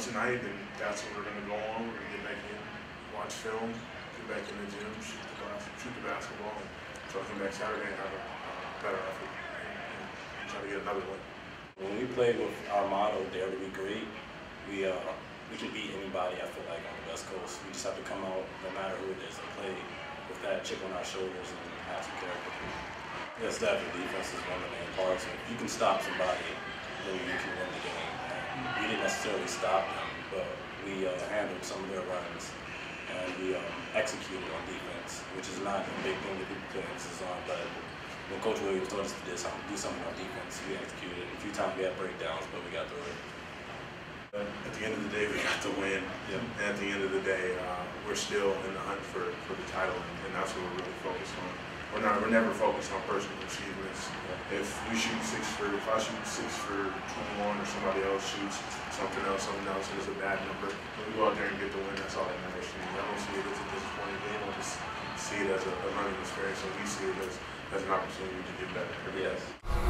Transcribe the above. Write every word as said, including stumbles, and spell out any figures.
tonight, and that's what we're going to go on. We're going to get back in, watch film, get back in the gym, shoot the, bas shoot the basketball, and so I come back Saturday and have a uh, better effort and, and, and try to get another win. When we play with our motto, dare to be great, we uh, we can beat anybody, I feel like, on the West Coast. We just have to come out, no matter who it is, and play with that chip on our shoulders and have some character. Yes, definitely, defense is one of the main parts. If you can stop somebody, then you can win the game. And we didn't necessarily stop them, but we uh, handled some of their runs, and we um, executed on defense, which is not a big thing that people put emphasis on, but when Coach Williams told us to do something, do something on defense, we executed. A few times we had breakdowns, but we got through it. At the end of the day, we got the win. Yep. And at the end of the day, uh, we're still in the hunt for, for the title, and that's what we're really focused on. We're not. We're never focused on personal achievements. If you shoot six for, if I shoot six for twenty-one, or somebody else shoots something else, something else, and it's a bad number, when we go out there and get the win, that's all that matters to me. I don't see it as a disappointing game. I just see it as a, a learning experience, and we see it as, as an opportunity to get better. Yes.